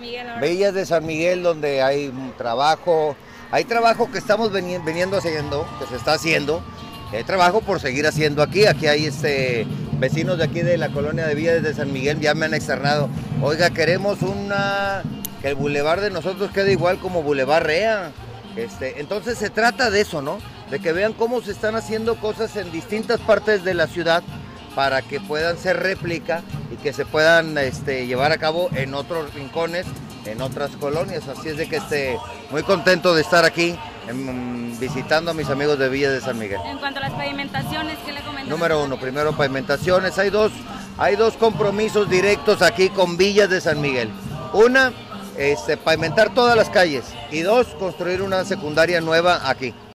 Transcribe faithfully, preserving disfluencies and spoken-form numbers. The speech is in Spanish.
Miguel ahora. Villas de San Miguel, donde hay un trabajo, hay trabajo que estamos veni veniendo haciendo, que se está haciendo, hay trabajo por seguir haciendo aquí, aquí hay este, vecinos de aquí de la colonia de Villas de San Miguel, ya me han externado, oiga, queremos una, que el bulevar de nosotros quede igual como Boulevard Rea, este, entonces se trata de eso, ¿no? De que vean cómo se están haciendo cosas en distintas partes de la ciudad, para que puedan ser réplica y que se puedan este, llevar a cabo en otros rincones, en otras colonias. Así es de que esté muy contento de estar aquí en, visitando a mis amigos de Villas de San Miguel. En cuanto a las pavimentaciones, ¿qué le comentan? Número uno, primero pavimentaciones. Hay dos, hay dos compromisos directos aquí con Villas de San Miguel. Una, este, pavimentar todas las calles y dos, construir una secundaria nueva aquí.